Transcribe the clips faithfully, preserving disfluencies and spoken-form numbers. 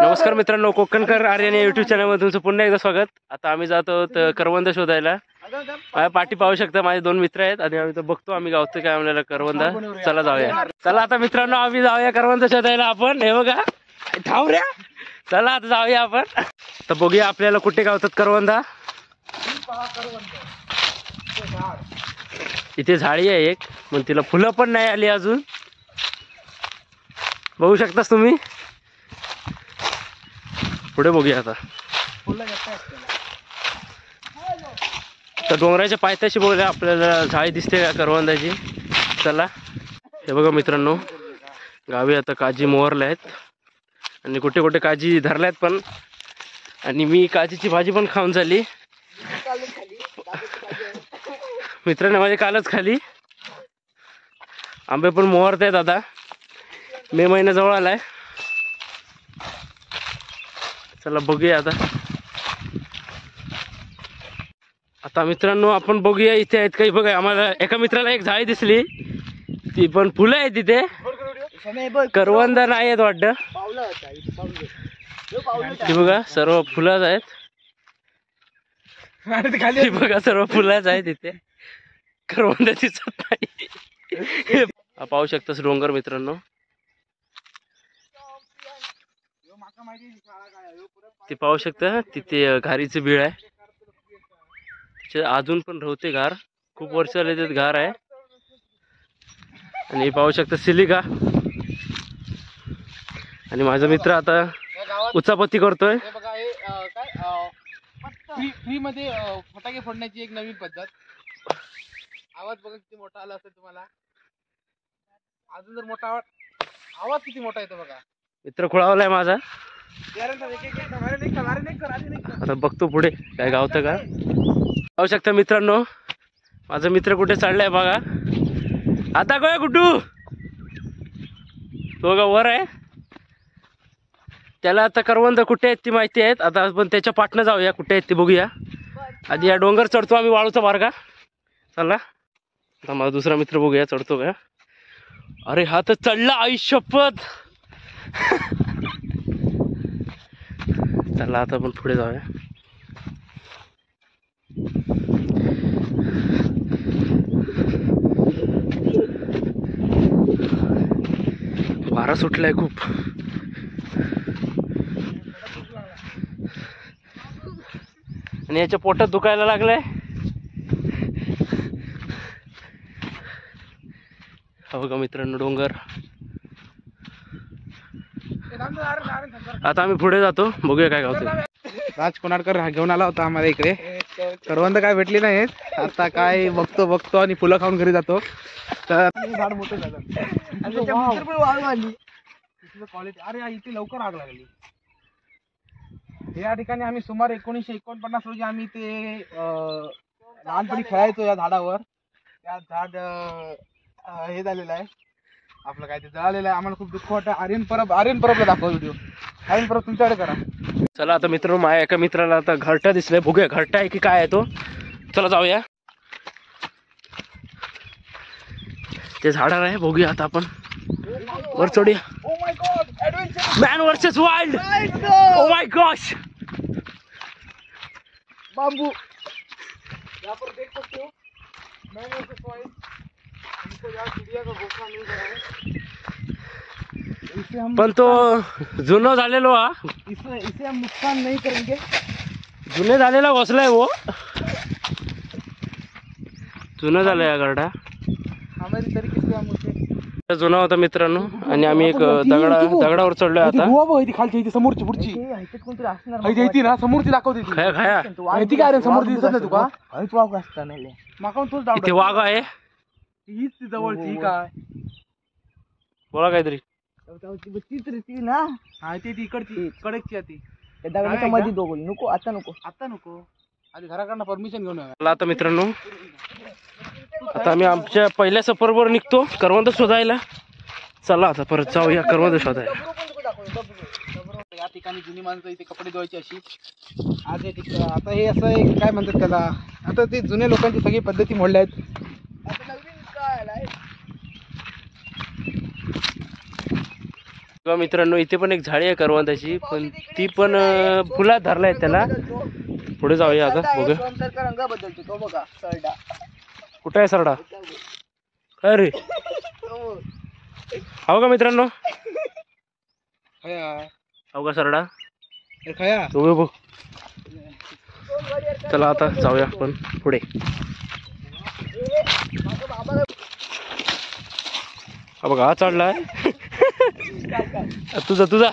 नमस्कार मित्रांनो, कोकणकर आर्यन या युट्यूब चॅनलमध्ये तुमचं पुन्हा एकदा स्वागत। आता आम्ही जातो करवंद शोधायला। माझ्या पाठी पाहू शकता, माझे दोन मित्र आहेत आणि आम्ही तर बघतो आम्ही गावतो काय आम्हाला करवंद। चला जाऊया। चला आता मित्रांनो आम्ही जाऊया करवंद शोधायला। आपण हे बघा ठावऱ्या, चला आता जाऊया आपण। तर बघूया आपल्याला कुठे गावतात करवंद। इथे झाडी आहे एक, पण तिला फुलं पण नाही आली अजून, बघू शकतास तुम्ही। पुढे बघूया आता। तर डोंगराच्या पायथ्याशी बघूया आपल्याला झाडी दिसते का करवंदाची। चला हे बघा मित्रांनो, गावी आता काजी मोहरल्या आहेत आणि कुठे कुठे काजी धरल्यात पण। आणि मी काजीची भाजी पण खाऊन झाली मित्रांनो, माझे कालच खाली। आंबे पण मोहरत आहेत, आता मे महिना जवळ आलाय। चला बघूया आता। आता मित्रांनो आपण बघूया इथे आहेत काही। बघा आम्हाला एका मित्राला एक झाडी दिसली, ती पण फुलं आहे तिथे, करवंद नाही आहेत वाटतं। ती बघा सर्व फुलंच आहेत, ती बघा सर्व फुलंच आहेत तिथे, करवंद दिसत नाही। पाहू शकतास डोंगर मित्रांनो, ते पाहू शकता तिथे घारीचे बीळ आहे, तिथे अजून पण रवते घार, खूप वर्ष झाले ते घार आहे। आणि पाहू शकता सिलिका। आणि माझा मित्र आता उचापत्ती करतोय। फ्री मध्ये फटाके फोडण्याची एक नवीन पद्धत। आवाज बघा किती मोठा आला असेल तुम्हाला, अजून जर मोठा आवाज आवाज किती मोठा येतो बघा। मित्र खुळावलाय माझा, आता बघतो पुढे काय गावतं का। पाहू शकता मित्रांनो माझा मित्र कुठे चाललाय बघा। आता काय कुठू तो का वर आहे, त्याला आता करवंद कुठे आहेत ती माहिती आहेत। आता आपण त्याच्या पाठनं जाऊया, कुठे आहेत ते बघूया। आधी या डोंगर चढतो आम्ही, वाळूचा मार्गा। चला आता माझा दुसरा मित्र बघूया चढतो का। अरे हा तर चढला, आई शपथ। चला आता आपण पुढे जाऊया। वारा सुटलाय खूप। आणि याच्या पोटात दुखायला लागलंय। हा बघा मित्रांनो डोंगर। आता आम्ही पुढे जातो, बघूया काय गावतं। राज कोणाडकर घेऊन आला होता आम्हाला इकडे, करवंद काय भेटली नाहीत। आता काय बघतो बघतो आणि फुलं खाऊन घरी जातो। तर झाड मोठं झालं, क्वालिटी। अरे इथे लवकर आग लागली। या ठिकाणी आम्ही सुमारे एकोणीसशे एकोणपन्नास रोजी आम्ही ते लहानपणी खेळायचो या झाडावर। त्या झाड हे झालेलं आहे आपलं, काय ते जळालेलं आहे। आम्हाला खूप दुःख वाटतं। आर्यन परब आर्यन परबला दाखवा व्हिडिओ, आर्यन परब तुमच्याकडे करा। चला आता मित्रांनो माझ्या एका मित्राला आता घरटा दिसलाय, बघूया घरटा आहे की काय आहे तो। चला जाऊया, ते झाडावर आहे, बघूया आता आपण वर चढूया। Man versus wild, oh my gosh. बांबू यहाँ पर देख सकते हो, मैन वर्सेस वाइल्ड। हमको यार चिड़िया का घोंसला मिल रहा है, इसे हम पण तो जुना झालेलो हा, इसे इसे हम नुकसान नहीं करेंगे। जुने झालेला घोसला आहे वो, जुना झालाय हा घरटा। हमारी तरीके से हम उसे जुना होता मित्रांनो। आणि आम्ही एक दगडा दगडावर चढलोय आता। खालची इथे समोरची पुढची इथे ना समोरची दाखवते ती। खाया खाया माहिती काय रे, समोर दिसत नाही तुका? वाघ असता नाही माका तोच डाऊट। इथे वाघ आहे, हीच ती जवळची काय बोला काहीतरी। तीच रे ती ना, हा ती इकडची कडकची ती दगडाच्या मध्ये दोघं। नको आता, नको आता नको, आधी घराकडनं परमिशन घेऊन या। आता मित्रांनो आता आम्ही आमच्या पहिल्या सफरवर निघतो करवंद शोधायला। चला आता परत जाऊया करवंद शोधायला। या ठिकाणी जुनी माणसं इथे कपडे धुवायची अशी। आज हे ठिकाण आता हे असं एक काय म्हणतात त्याला, आता ते जुन्या लोकांची सगळी पद्धती मोडल्या आहेत। आता नवीन काय आलाय, बघा मित्रांनो इथे पण एक झाडी आहे करवंदाची, पण ती पण अं, फुलात धरलाय त्याला. पुढे जाऊया आता बघूया. रंग बदलतो तो बघा सरडा. कुठे आहे सरडा? अरे हो का मित्रांनो, हो का सरडा बघू बघ. चला आता जाऊया आपण पुढे. हा बघा हा चढलाय. तुझा तुझा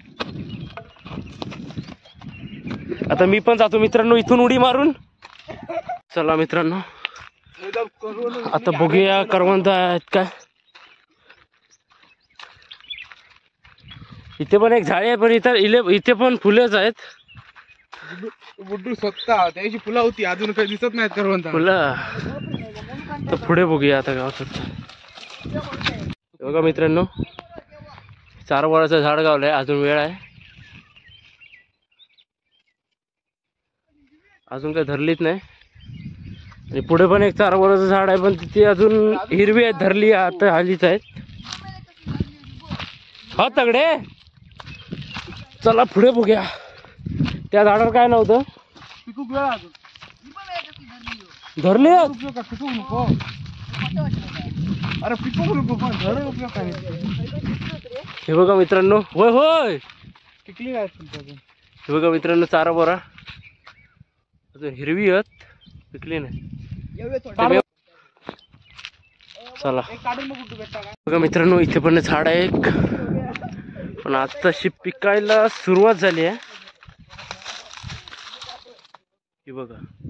आता मी पण जातो मित्रांनो इथून उडी मारून. चला मित्रांनो आता बघूया करवंद आहेत काय. इथे पण एक झाडी आहे, पण इथं इले इथे पण फुलेच आहेत. बुड्डू स्वतः त्याची फुलं होती, अजून काही दिसत नाहीत करवंद फुलं. तर पुढे बघूया आता गावात. बघा मित्रांनो चार वळाचं झाड गावलंय, अजून वेळ आहे. अजून काही धरलीच नाही. आणि पुढे पण एक चार वळाचं झाड आहे, पण तिथे अजून हिरवी आहेत, धरली आता हल्लीच आहेत. हा तगडे चला पुढे बघूया. त्या झाडावर काय नव्हतं, धरली. हे बघा मित्रांनो, होय होय हे बघा मित्रांनो चारा बोरा अजून हिरवी आहेत, पिकली नाही. चला बघा मित्रांनो इथे पण झाड आहे एक, पण आताशी पिकायला सुरुवात झाली आहे. हे बघा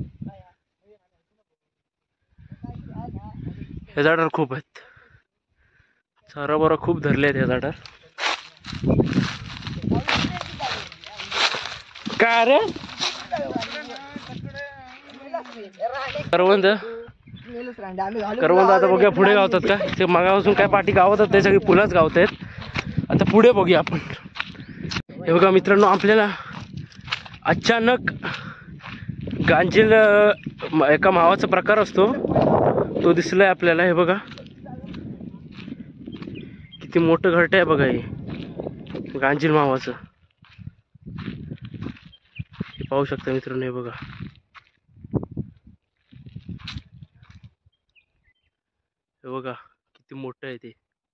हे झाडावर खूप आहेत, चारा बोरा खूप धरले आहेत या झाडावर. काय रे करवंद करवंद आता बघूया पुढे गावतात का. ते मागापासून काय पाठी गावतात ते सगळी फुलंच गावत आहेत. आता पुढे बघूया आपण. हे बघा मित्रांनो आपल्याला अचानक गांजील एका मावाचा प्रकार असतो तो दिसलाय आपल्याला. हे बघा किती मोठं घरट आहे बघा, हे गांजील मावाचं. हे पाहू शकता मित्रांनो, हे बघा हे बघा किती मोठं आहे ते.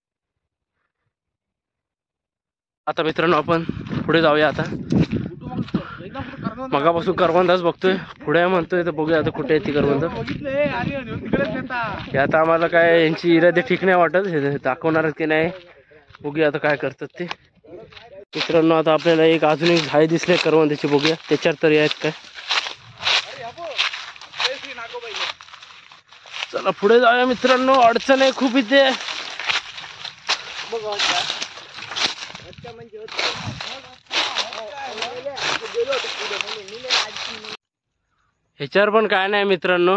आता मित्रांनो आपण पुढे जाऊया. आता मगापासून करवंदाच बघतोय, पुढे म्हणतोय तर बघूया आता कुठे आहे ती करवंद. हे आता आम्हाला काय यांची इरादे ठीक नाही वाटत, हे दाखवणार की नाही बघूया आता काय करतात ते. मित्रांनो आता आपल्याला एक अजून एक झाडी दिसले करवंदाची, बघूया त्याच्यावर तरी आहेत काय. चला पुढे जाऊया मित्रांनो, अडचण आहे खूप इथे. ह्याच्यावर पण काय नाही मित्रांनो.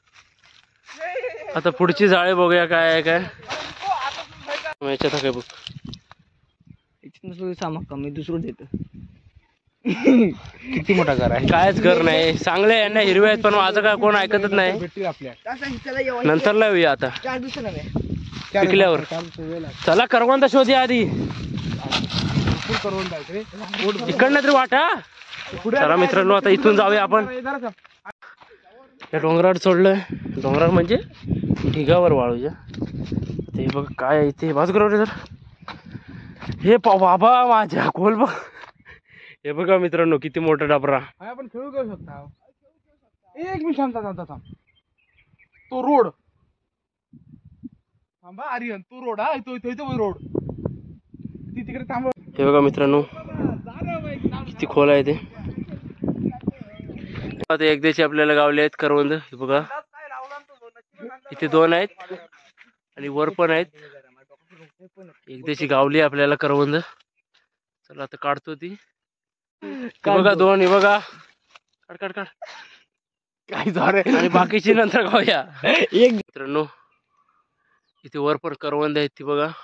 आता पुढची जाळे बघूया काय आहे काय. याच्यात काय बघ सामा कमी दुसरं देत. किती मोठा घर आहे, कायच घर नाही. चांगले यांना हिरवे आहेत, पण माझं काय कोण ऐकतच नाही. नंतर लावूया आता पिकल्यावर. चला करवंद शोधूया आधी, इकडनं तरी वाटा. चला मित्रांनो आता इथून जाऊया आपण. या डोंगरावर चढलोय, डोंगरावर म्हणजे ढिगावर वाळूया. ते बघ काय इथे बाजूकडे तर हे बाबा माझ्या खोल बघ. हे बघा मित्रांनो किती मोठा डबरा. आपण खेळू घेऊ शकता. एक मिनिट थांब थांब थांब. तो रोड थांबा आर्यन, तो रोड हा तो इथं रोड ती तिकडे थांब. हे बघा मित्रांनो किती खोल आहे ते. आता एकदाची आपल्याला गावले आहेत करवंद. हे बघा इथे दोन आहेत आणि वर पण आहेत. एकदाची गावली आपल्याला करवंद. चला आता काढतो ती. बघा दोन, हे बघा काढ काढ काढ काय झाड आहे. आणि बाकीची नंतर गावूया. एक मित्रांनो इथे वर पण करवंद आहेत ती बघा.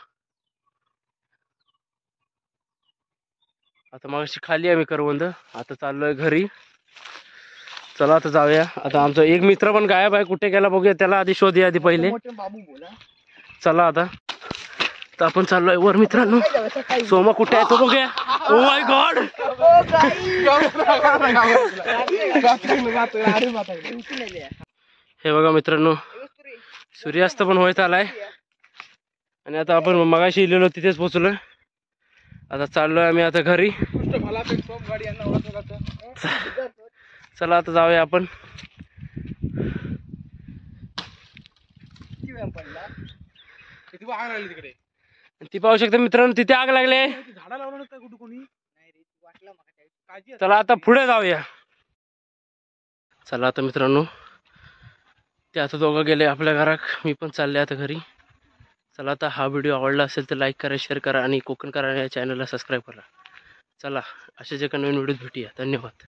आता मागाशी खाली आम्ही करवंद, आता चाललोय घरी. चला आता जाऊया. आता आमचा एक मित्र पण गायब आहे, कुठे गेला बघूया, त्याला आधी शोधूया आधी पहिले. चला आता तर आपण चाललोय वर मित्रांनो. सोमा कुठे आहे तो बघूया. Oh my god. हे बघा मित्रांनो, सूर्यास्त पण होत आलाय आणि आता आपण मगाशी इलेलो तिथेच पोहोचलोय. आता चाललोय आम्ही आता घरी. चला आता जाऊया आपण. तिकडे ती पाहू शकता मित्रांनो, तिथे आग लागले. झाडा लावलं काय कुठं कोणी. चला आता पुढे जाऊया. चला आता मित्रांनो, ते आता दोघं गेले आपल्या घरात, मी पण चालले आता घरी. चला आता हा व्हिडिओ आवडला असेल तर लाईक करा, शेअर करा आणि कोकण करा या चॅनलला सबस्क्राईब करा. चला अशाच एका नवीन व्हिडिओत भेटूया. धन्यवाद.